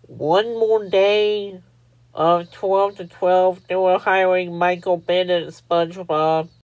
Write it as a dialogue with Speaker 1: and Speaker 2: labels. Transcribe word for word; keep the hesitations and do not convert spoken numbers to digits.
Speaker 1: One more day of twelve to twelve, they were hiring Michael Bennett as Spongebob.